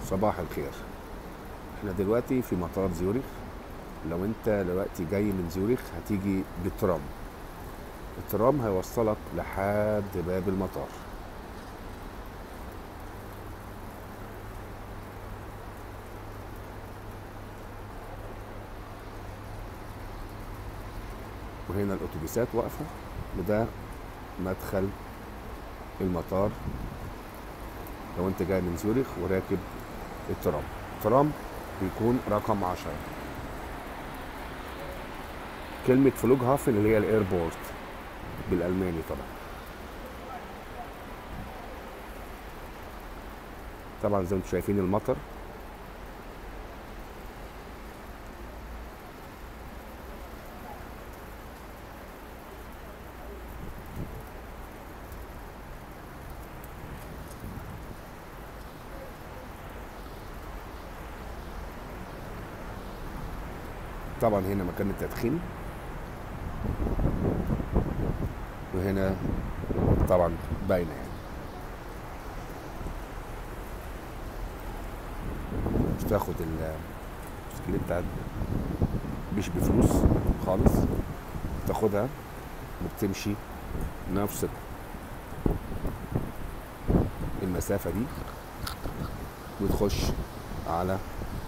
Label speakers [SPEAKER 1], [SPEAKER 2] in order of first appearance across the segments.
[SPEAKER 1] صباح الخير. احنا دلوقتي في مطار زيورخ. لو انت دلوقتي جاي من زيورخ هتيجي بالترام. الترام هيوصلك لحد باب المطار. وهنا الاتوبيسات واقفة، وده مدخل المطار لو انت جاي من زيورخ وراكب الترام. الترام بيكون رقم 10. كلمة فلوجهافن اللي هي الايربورت بالألماني طبعا. طبعا زي ما انتم شايفين المطر. طبعا هنا مكان التدخين، وهنا طبعا باينه يعني. مش تاخد التذكير مش بفلوس خالص، تاخدها وبتمشي نفس المسافه دي وتخش على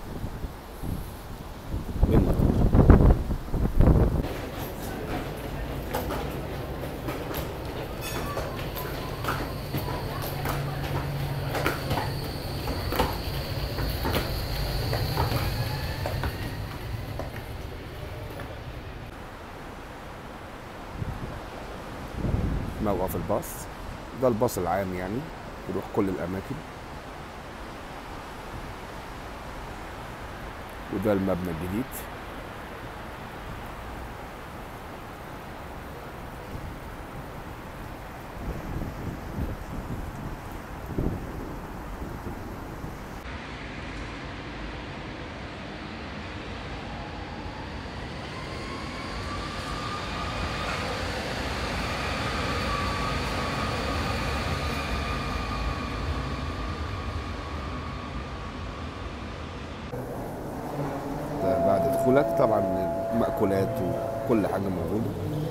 [SPEAKER 1] المطار. موقف الباص ده الباص العام يعني يروح كل الاماكن. وده المبنى الجديد. ده بعد دخولك طبعا مأكولات وكل حاجة موجودة.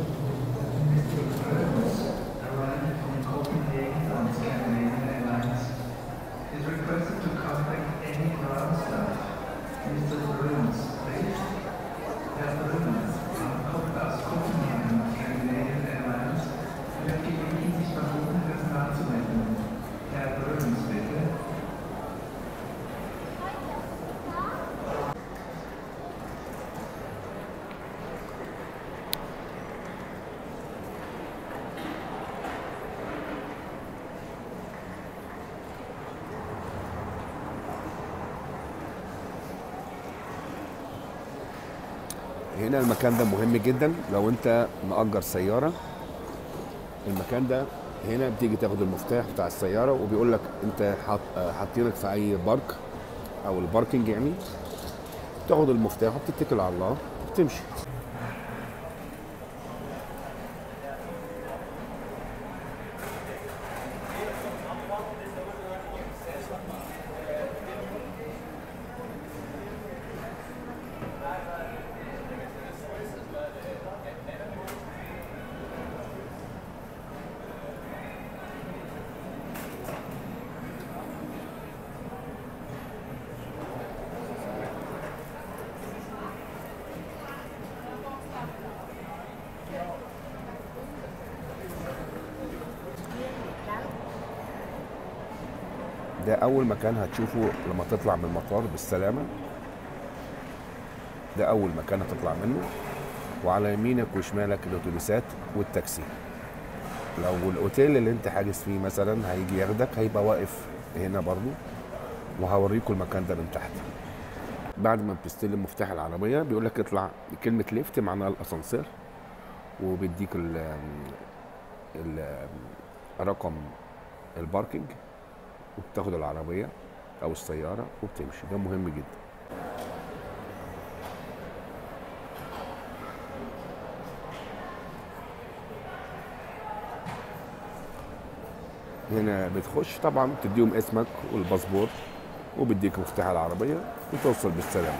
[SPEAKER 1] هنا المكان ده مهم جدا. لو انت مأجر سيارة، المكان ده هنا بتيجي تاخد المفتاح بتاع السيارة وبيقول لك انت حاطينك في اي بارك او الباركنج يعني. تاخد المفتاح وبتتكل على الله وبتمشي. ده أول مكان هتشوفه لما تطلع من المطار بالسلامة. ده أول مكان هتطلع منه، وعلى يمينك وشمالك الأتوبيسات والتاكسي. لو الأوتيل اللي أنت حاجز فيه مثلا هيجي ياخدك هيبقى واقف هنا برضو، وهوريكم المكان ده من تحت. بعد ما بتستلم مفتاح العربية بيقولك اطلع كلمة ليفت معناها الأسانسير، وبيديك رقم الباركينج، وبتاخد العربية أو السيارة وبتمشي. ده مهم جدا. هنا بتخش طبعا تديهم اسمك والباسبور وبيديك مفتاح العربيه وتوصل بالسلامه.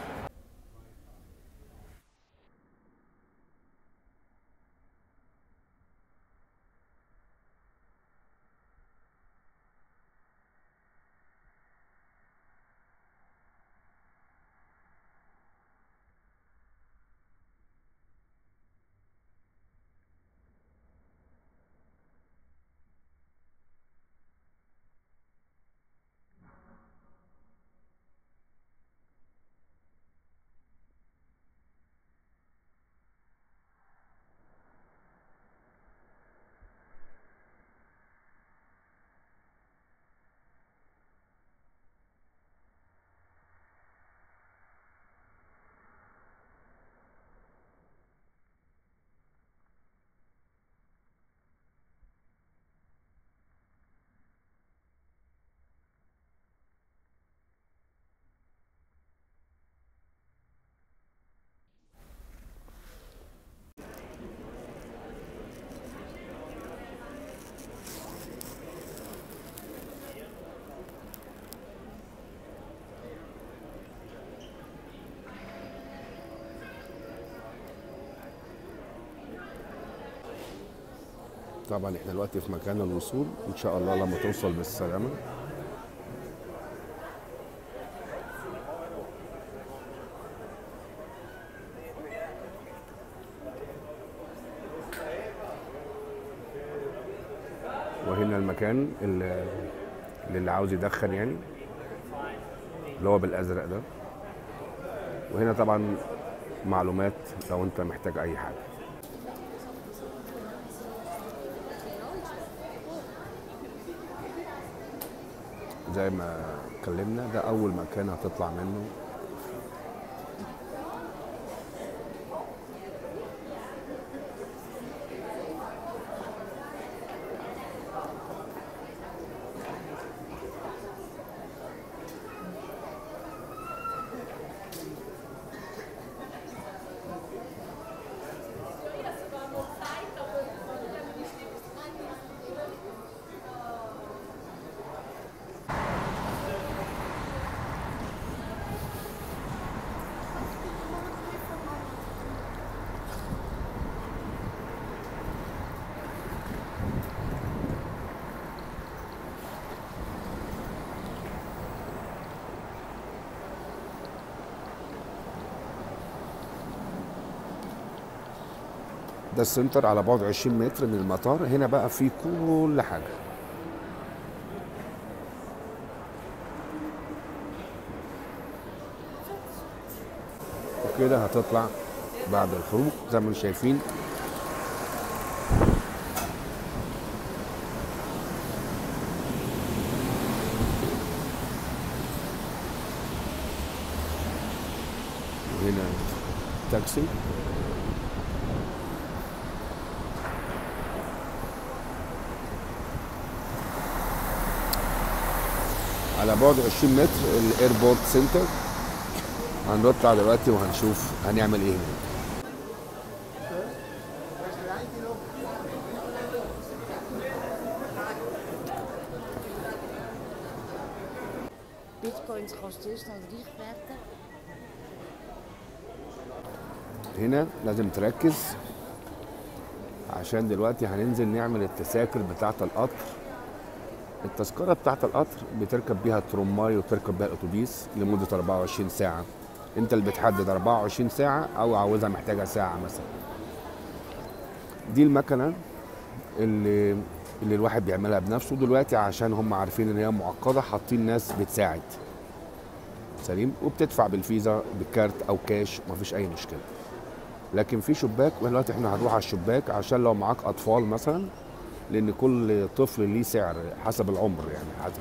[SPEAKER 1] طبعا احنا دلوقتي في مكان الوصول، ان شاء الله لما توصل بالسلامه. وهنا المكان اللي عاوز يدخن يعني، اللي هو بالازرق ده. وهنا طبعا معلومات لو انت محتاج اي حاجه. زي ما اتكلمنا ده اول مكان هتطلع منه. ده السنتر على بعد 20 متر من المطار. هنا بقى فيه كل حاجة. وكده هتطلع بعد الخروج زي ما انتم شايفين. وهنا تاكسي. على بعد 20 متر الايربورت سنتر. هنطلع دلوقتي وهنشوف هنعمل ايه هناك.
[SPEAKER 2] Bitcoins kosten eerst nog 3 gewerkte.
[SPEAKER 1] هنا لازم تركز عشان دلوقتي هننزل نعمل التذاكر بتاعة القطر. التذكرة بتاعة القطر بتركب بيها الترماي وتركب بيها الأتوبيس لمدة 24 ساعة. انت اللي بتحدد 24 ساعة او عاوزها محتاجة ساعة مثلا. دي المكنة اللي الواحد بيعملها بنفسه دلوقتي عشان هم عارفين ان هي معقدة، حاطين ناس بتساعد. سليم. وبتدفع بالفيزا بالكارت او كاش، مفيش اي مشكلة. لكن في شباك، ودلوقتي احنا هنروح على الشباك عشان لو معاك اطفال مثلا، لان كل طفل ليه سعر حسب العمر يعني حسب.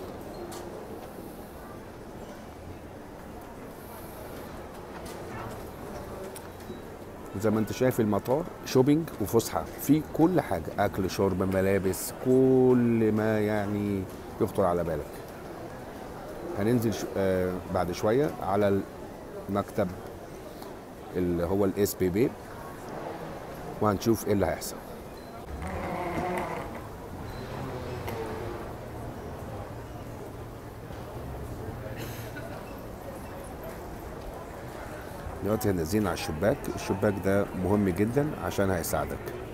[SPEAKER 1] زي ما انت شايف المطار شوبينج وفسحه، في كل حاجه، اكل شرب ملابس، كل ما يعني يخطر على بالك. هننزل بعد شويه على المكتب اللي هو الاس بي بي وهنشوف ايه اللي هيحصل. دلوقتي هنزين على الشباك. الشباك ده مهم جدا عشان هيساعدك.